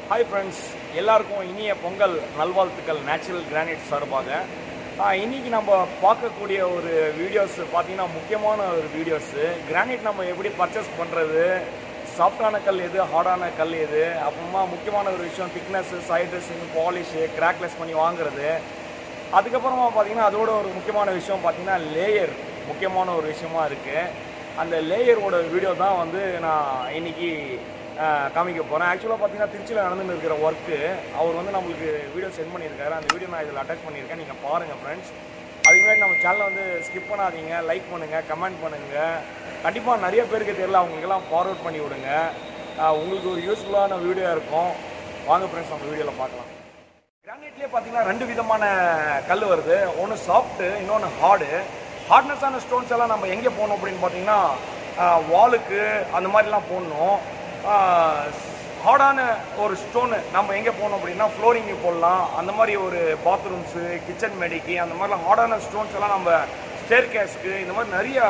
Hi friends, எல்லாருக்கும் இனிய பொங்கல் நல்வாழ்த்துக்கள் நேச்சுரல் கிரானைட் சார்பாக. இன்னைக்கு நம்ம பார்க்கக்கூடிய ஒரு வீடியோஸ் பார்த்தீங்கன்னா முக்கியமான ஒரு வீடியோஸ். கிரானைட் நம்ம எப்படி பர்ச்சேஸ் பண்ணுறது, சாஃப்டான கல் எது, ஹார்டான கல் எது, அப்புறமா முக்கியமான ஒரு விஷயம் thickness, side dressing, polish, crackless பண்ணி வாங்குறது. அதுக்கப்புறமா பார்த்தீங்கன்னா அதோட ஒரு முக்கியமான விஷயம் பார்த்தீங்கன்னா லேயர் முக்கியமான ஒரு விஷயமா இருக்குது. அந்த லேயரோட வீடியோ தான் வந்து நான் இன்னைக்கு காமிக்க போகிறேன். ஆக்சுவலாக பார்த்தீங்கன்னா திருச்சியில் நடந்துன்னு இருக்கிற ஒர்க்கு அவர் வந்து நம்மளுக்கு வீடியோ சென்ட் பண்ணியிருக்காரு. அந்த வீடியோ நான் இதில் அட்டாச் பண்ணியிருக்கேன், நீங்கள் பாருங்கள் ஃப்ரெண்ட்ஸ். அதுக்கு முன்னாடி நம்ம சேனலை வந்து ஸ்கிப் பண்ணாதீங்க, லைக் பண்ணுங்கள், கமெண்ட் பண்ணுங்கள். கண்டிப்பாக நிறைய பேருக்கு தெரியல, அவங்களுக்கெல்லாம் ஃபார்வர்ட் பண்ணி விடுங்க. உங்களுக்கு ஒரு யூஸ்ஃபுல்லான வீடியோ இருக்கும். வாங்க ஃப்ரெண்ட்ஸ், நம்ம வீடியோவில் பார்க்கலாம். கிரானைட்லேயே பார்த்தீங்கன்னா ரெண்டு விதமான கல் வருது. ஒன்று சாஃப்ட்டு, இன்னொன்று ஹார்டு. ஹார்ட்னஸான ஸ்டோன்ஸ் எல்லாம் நம்ம எங்கே போடணும் அப்படின்னு பார்த்தீங்கன்னா வாலுக்கு அந்த மாதிரிலாம் போடணும். ஹார்டான ஒரு ஸ்டோனு நம்ம எங்கே போகணும் அப்படின்னா ஃப்ளோரிங்கு போடலாம். அந்த மாதிரி ஒரு பாத்ரூம்ஸு, கிச்சன் மேடிக்கு அந்த மாதிரிலாம் ஹார்டான ஸ்டோன்ஸ் எல்லாம் நம்ம ஸ்டேர் கேஸ்க்கு இந்த மாதிரி நிறைய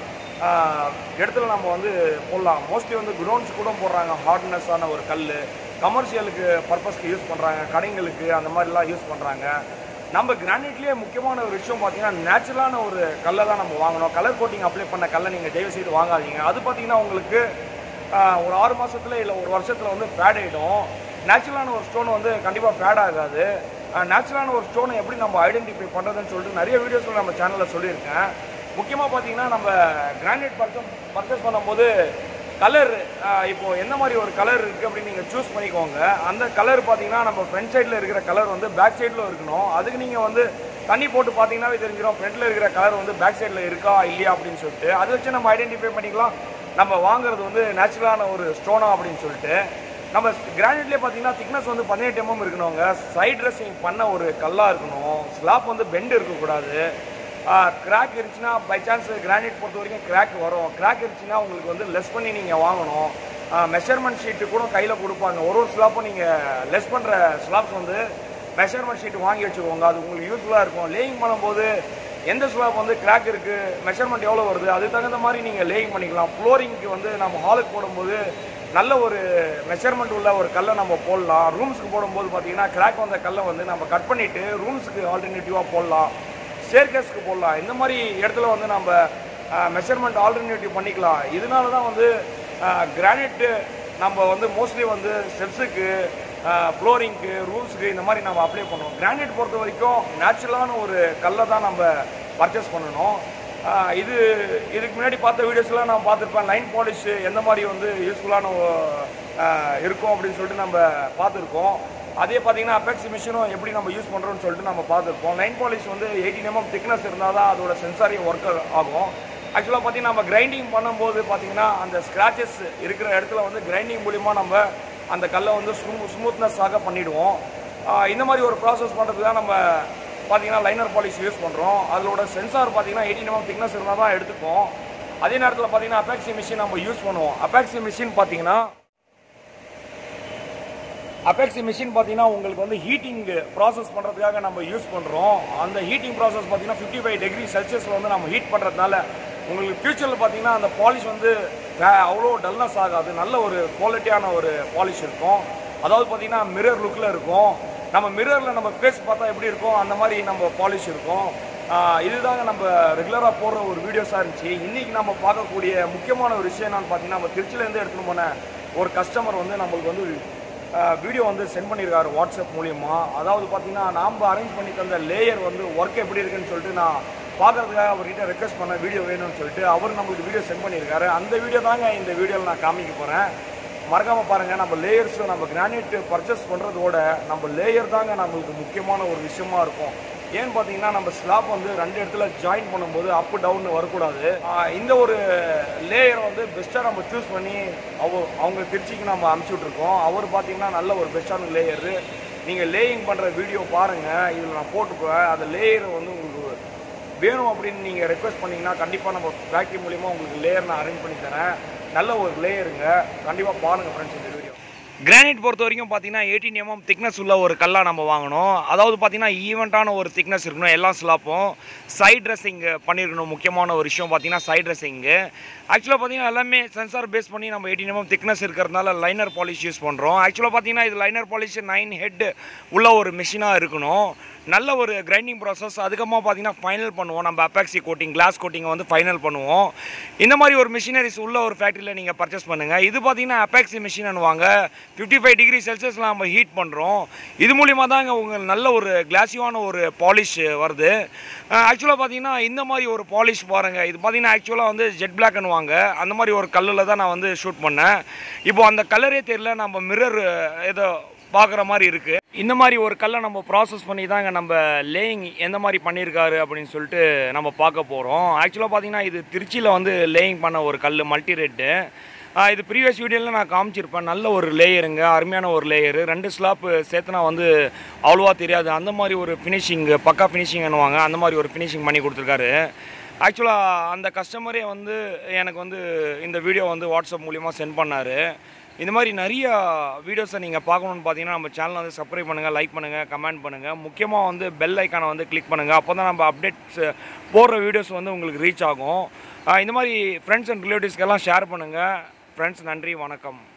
இடத்துல நம்ம வந்து போடலாம். மோஸ்ட்லி வந்து குடோன்ஸ் கூட போடுறாங்க ஹார்ட்னஸான ஒரு கல். கமர்ஷியலுக்கு பர்பஸ்க்கு யூஸ் பண்ணுறாங்க, கடைங்களுக்கு அந்த மாதிரிலாம் யூஸ் பண்ணுறாங்க. நம்ம கிரானைட்லேயே முக்கியமான ஒரு விஷயம் பார்த்தீங்கன்னா நேச்சுரலான ஒரு கல்லை தான் நம்ம வாங்கணும். கலர் கோட்டிங் அப்ளை பண்ண கல்லை நீங்கள் தயவு செய்து வாங்காதீங்க. அது பார்த்தீங்கன்னா உங்களுக்கு ஒரு 6 மாதத்தில் இல்லை ஒரு வருஷத்தில் வந்து ஃபேட் ஆகிடும். நேச்சுரலான ஒரு ஸ்டோன் வந்து கண்டிப்பாக ஃபேட் ஆகாது. நேச்சுரலான ஒரு ஸ்டோனை எப்படி நம்ம ஐடென்டிஃபை பண்ணுறதுன்னு சொல்லிட்டு நிறைய வீடியோஸில் நம்ம சேனலில் சொல்லியிருக்கேன். முக்கியமாக பார்த்தீங்கன்னா நம்ம கிரானைட் பர்ச்சேஸ் பண்ணும்போது கலர் இப்போது எந்த மாதிரி ஒரு கலர் இருக்குது அப்படின்னு நீங்கள் சூஸ் பண்ணிக்கோங்க. அந்த கலர் பார்த்தீங்கன்னா நம்ம ஃப்ரண்ட் சைடில் இருக்கிற கலர் வந்து பேக் சைடில் இருக்கணும். அதுக்கு நீங்கள் வந்து தண்ணி போட்டு பார்த்தீங்கன்னாவே தெரிஞ்சிடும் ஃப்ரண்ட்டில் இருக்கிற கலர் வந்து பேக் சைடில் இருக்கா இல்லையா அப்படின்னு சொல்லிட்டு. அதை வச்சு நம்ம ஐடென்டிஃபை பண்ணிக்கலாம் நம்ம வாங்குறது வந்து நேச்சுரலான ஒரு ஸ்டோனா அப்படின்னு சொல்லிட்டு. நம்ம கிரானைட்லேயே பார்த்தீங்கன்னா திக்னஸ் வந்து 18 mm இருக்கணுங்க. சைட் ட்ரெஸ்ஸிங் பண்ண ஒரு கல்லாக இருக்கணும். ஸ்லாப் வந்து பெண்டு இருக்கக்கூடாது. கிராக் இருந்துச்சுன்னா பை சான்ஸ் கிரானைட் பொறுத்த வரைக்கும் கிராக் வரும். கிராக் இருந்துச்சுன்னா உங்களுக்கு வந்து லெஸ் பண்ணி நீங்கள் வாங்கணும். மெஷர்மெண்ட் ஷீட்டு கூட கையில் கொடுப்பாங்க. ஒரு ஸ்லாப்பும் நீங்கள் லெஸ் பண்ணுற ஸ்லாப்ஸ் வந்து மெஷர்மெண்ட் ஷீட் வாங்கி வச்சுக்கோங்க. அது உங்களுக்கு யூஸ்ஃபுல்லாக இருக்கும். லேயிங் பண்ணும்போது எந்த ஸ்லாப் வந்து கிராக் இருக்குது, மெஷர்மெண்ட் எவ்வளோ வருது, அதுக்கு தகுந்த மாதிரி நீங்கள் லேயிங் பண்ணிக்கலாம். ஃப்ளோரிங்க்கு வந்து நம்ம ஹாலுக்கு போடும்போது நல்ல ஒரு மெஷர்மெண்ட் உள்ள ஒரு கல்லை நம்ம போடலாம். ரூம்ஸ்க்கு போடும்போது பார்த்தீங்கன்னா கிராக் வந்த கல்லை வந்து நம்ம கட் பண்ணிவிட்டு ரூம்ஸுக்கு ஆல்டர்னேட்டிவாக போடலாம், ஸ்டேர்கேஸ்க்கு போடலாம். இந்த மாதிரி இடத்துல வந்து நம்ம மெஷர்மெண்ட் ஆல்டர்னேட்டிவ் பண்ணிக்கலாம். இதனால தான் வந்து கிரானைட்டு நம்ம வந்து மோஸ்ட்லி வந்து ஸ்டெப்ஸுக்கு, ஃப்ளோரிங்க்கு, ரூம்ஸுக்கு இந்த மாதிரி நம்ம அப்ளை பண்ணுவோம். கிரானைட் பொறுத்த வரைக்கும் நேச்சுரலான ஒரு கல்லை தான் நம்ம பர்ச்சேஸ் பண்ணணும். இதுக்கு முன்னாடி பார்த்த வீடியோஸ்லாம் நான் பார்த்துருப்பேன். லைன் பாலிஷ் எந்த மாதிரி வந்து யூஸ்ஃபுல்லான இருக்கும் அப்படின்னு சொல்லிட்டு நம்ம பார்த்துருக்கோம். அதே பார்த்தீங்கன்னா அபெக்ஸ் மிஷினும் எப்படி நம்ம யூஸ் பண்ணுறோம்னு சொல்லிட்டு நம்ம பார்த்துருப்போம். லைன் பாலிஷ் வந்து 18 mm திக்னஸ் இருந்தால் தான் அதோட சென்சாரியும் ஒர்க் ஆகும். ஆக்சுவலாக பார்த்தீங்கன்னா நம்ம கிரைண்டிங் பண்ணும்போது பார்த்தீங்கன்னா அந்த ஸ்க்ராச்சஸ் இருக்கிற இடத்துல வந்து கிரைண்டிங் மூலிமா நம்ம அந்த கல்லை வந்து ஸ்மூத்னஸாக பண்ணிவிடுவோம். இந்த மாதிரி ஒரு ப்ராசஸ் பண்ணுறதுக்கு தான் நம்ம பார்த்தீங்கன்னா லைனர் பாலிஷ் யூஸ் பண்ணுறோம். அதோட சென்சார் பார்த்தீங்கன்னா 18 mm திக்னஸ் இருந்தால் தான் எடுத்துக்கும். அதே நேரத்தில் பார்த்தீங்கன்னா அபெக்சி மிஷின் நம்ம யூஸ் பண்ணுவோம். அபெக்சி மிஷின் பார்த்தீங்கன்னா உங்களுக்கு வந்து ஹீட்டிங் ப்ராசஸ் பண்ணுறதுக்காக நம்ம யூஸ் பண்ணுறோம். அந்த ஹீட்டிங் ப்ராசஸ் பார்த்தீங்கன்னா 55 degree Celsius வந்து நம்ம ஹீட் பண்ணுறதுனால உங்களுக்கு ஃபியூச்சரில் பார்த்தீங்கன்னா அந்த பாலிஷ் வந்து அவ்வளோ டல்னஸ் ஆகாது. நல்ல ஒரு குவாலிட்டியான ஒரு பாலிஷ் இருக்கும். அதாவது பார்த்தீங்கன்னா மிரர் லுக்கில் இருக்கும். நம்ம மிரரில் நம்ம ஃபேஸ் பார்த்தா எப்படி இருக்கும் அந்த மாதிரி நம்ம பாலிஷ் இருக்கும். இதுதாங்க நம்ம ரெகுலராக போடுற ஒரு வீடியோஸாக இருந்துச்சு. இன்றைக்கி நம்ம பார்க்கக்கூடிய முக்கியமான ஒரு விஷயம் என்னன்னு பார்த்தீங்கன்னா நம்ம திருச்சியிலேருந்து எடுத்துகிட்டு போன ஒரு கஸ்டமர் வந்து நம்மளுக்கு வந்து வீடியோ வந்து சென்ட் பண்ணியிருக்காரு வாட்ஸ்அப் மூலிமா. அதாவது பார்த்தீங்கன்னா நாம் அரேஞ்ச் பண்ணி தந்த லேயர் வந்து ஒர்க் எப்படி இருக்குன்னு சொல்லிட்டு நான் பார்க்குறதுக்காக அவர்கிட்ட ரெக்வஸ்ட் பண்ண வீடியோ வேணும்னு சொல்லிட்டு அவர் நம்மளுக்கு வீடியோ சென்ட் பண்ணியிருக்காரு. அந்த வீடியோ தாங்க இந்த வீடியோவில் நான் காமிக்க போகிறேன். மறக்காமல் பாருங்கள். நம்ம லேயர்ஸ் நம்ம கிரானைட் பர்ச்சேஸ் பண்ணுறதோட நம்ம லேயர் தாங்க நம்மளுக்கு முக்கியமான ஒரு விஷயமா இருக்கும். ஏன்னு பார்த்தீங்கன்னா நம்ம ஸ்லாப் வந்து 2 இடத்துல ஜாயின் பண்ணும்போது அப் டவுன் வரக்கூடாது. இந்த ஒரு லேயரை வந்து பெஸ்ட்டாக நம்ம சூஸ் பண்ணி அவங்க திருச்சிக்கு நம்ம அனுப்பிச்சுட்ருக்கோம். அவர் பார்த்தீங்கன்னா நல்ல ஒரு பெஸ்ட்டான லேயரு. நீங்கள் லேயிங் பண்ணுற வீடியோ பாருங்கள், இதில் நான் போட்டுக்குவேன். அந்த லேயரை வந்து உங்களுக்கு வேணும் அப்படின்னு நீங்கள் ரெக்வஸ்ட் பண்ணிங்கன்னா கண்டிப்பாக நம்ம ஃபேக்ட்ரி மூலிமா உங்களுக்கு லேயர் நான் அரேஞ்ச் பண்ணி தரேன். நல்ல ஒரு லேயருங்க. கண்டிப்பாக பாருங்கள் ஃப்ரெண்ட்ஸ் இந்த வீடியோ. கிரானைட் பொறுத்த வரைக்கும் பார்த்தீங்கன்னா 18 mm திக்னஸ் உள்ள ஒரு கல்லாக நம்ம வாங்கணும். அதாவது பார்த்தீங்கன்னா ஈவெண்ட்டான ஒரு திக்னஸ் இருக்கணும். எல்லா ஸ்லாப்பும் சைட் ட்ரெஸ்ஸிங் பண்ணியிருக்கணும். முக்கியமான ஒரு விஷயம் பார்த்தீங்கன்னா சைட் ட்ரெஸ்ஸிங்கு. ஆக்சுவலாக பார்த்தீங்கன்னா எல்லாமே சென்சார் பேஸ் பண்ணி நம்ம 18 mm திக்னஸ் இருக்கிறதுனால லைனர் பாலிஷ் யூஸ் பண்ணுறோம். ஆக்சுவலாக பார்த்தீங்கன்னா இது லைனர் பாலிஷ் 9 ஹெட் உள்ள ஒரு மிஷினாக இருக்கணும். நல்ல ஒரு கிரைண்டிங் ப்ராசஸ். அதுக்கப்புறமா பார்த்தீங்கன்னா ஃபைனல் பண்ணுவோம். நம்ம அப்பாக்சி கோட்டிங் கிளாஸ் கோட்டிங்கை வந்து ஃபைனல் பண்ணுவோம். இந்த மாதிரி ஒரு மிஷினரிஸ் உள்ள ஒரு ஃபேக்ட்ரியில் நீங்கள் பர்ச்சேஸ் பண்ணுங்கள். இது பார்த்தீங்கன்னா அப்பாக்சி மிஷின்னுவாங்க. 55 டிகிரி செல்சியஸில் நம்ம ஹீட் பண்ணுறோம். இது மூலிமா தாங்க உங்களுக்கு நல்ல ஒரு கிளாஸியான ஒரு பாலிஷ் வருது. ஆக்சுவலாக பார்த்தீங்கன்னா இந்த மாதிரி ஒரு பாலிஷ் பாருங்கள். இது பார்த்தீங்கன்னா ஆக்சுவலாக வந்து ஜெட் பிளாக்னுவாங்க. அந்த மாதிரி ஒரு கல்லில் தான் நான் வந்து ஷூட் பண்ணேன். இப்போது அந்த கலரே தெரியல. நம்ம மிரர் ஏதோ பார்க்குற மாதிரி இருக்குது. இந்த மாதிரி ஒரு கல்லை நம்ம ப்ராசஸ் பண்ணி தாங்க நம்ம லேயிங் எந்த மாதிரி பண்ணியிருக்காரு அப்படின்னு சொல்லிட்டு நம்ம பார்க்க போகிறோம். ஆக்சுவலாக பார்த்தீங்கன்னா இது திருச்சியில் வந்து லேயிங் பண்ண ஒரு கல் மல்டி ரெட்டு. இது ப்ரீவியஸ் வீடியோவில் நான் காமிச்சிருப்பேன். நல்ல ஒரு லேயருங்க, அருமையான ஒரு லேயரு. 2 ஸ்லாப்பு சேர்த்துனா வந்து அவ்வளோவா தெரியாது. அந்த மாதிரி ஒரு ஃபினிஷிங் பக்கா ஃபினிஷிங்னுவாங்க. அந்த மாதிரி ஒரு ஃபினிஷிங் பண்ணி கொடுத்துருக்காரு. ஆக்சுவலாக அந்த கஸ்டமரே வந்து எனக்கு வந்து இந்த வீடியோ வந்து வாட்ஸ்அப் மூலிமா சென்ட் பண்ணார். இந்த மாதிரி நிறைய வீடியோஸை நீங்கள் பார்க்கணுன்னு பார்த்தீங்கன்னா நம்ம சேனலை வந்து சப்ஸ்கிரைப் பண்ணுங்கள், லைக் பண்ணுங்கள், கமெண்ட் பண்ணுங்கள். முக்கியமாக வந்து பெல் ஐக்கானை வந்து கிளிக் பண்ணுங்கள். அப்போ தான் நம்ம அப்டேட்ஸ் போடுற வீடியோஸ் வந்து உங்களுக்கு ரீச் ஆகும். இந்த மாதிரி ஃப்ரெண்ட்ஸ் அண்ட் ரிலேட்டிவ்ஸ்க்கெல்லாம் ஷேர் பண்ணுங்கள். ஃப்ரெண்ட்ஸ், நன்றி, வணக்கம்.